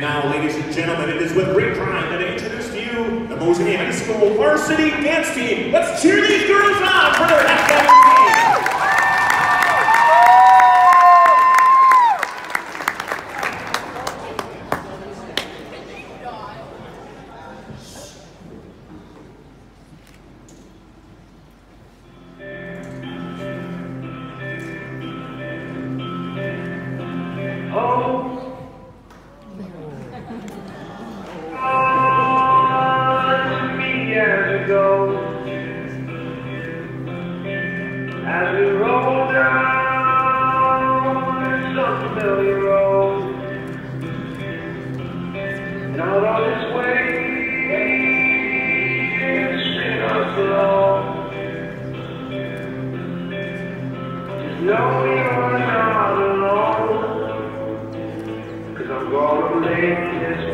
now, ladies and gentlemen, it is with great pride that I introduce to you the Mosinee High School varsity dance team. Let's cheer these girls on for their head-catching team. As we roll down some familiar road, and although this way is spinning us along, just know you're not alone, 'cause I'm gonna make this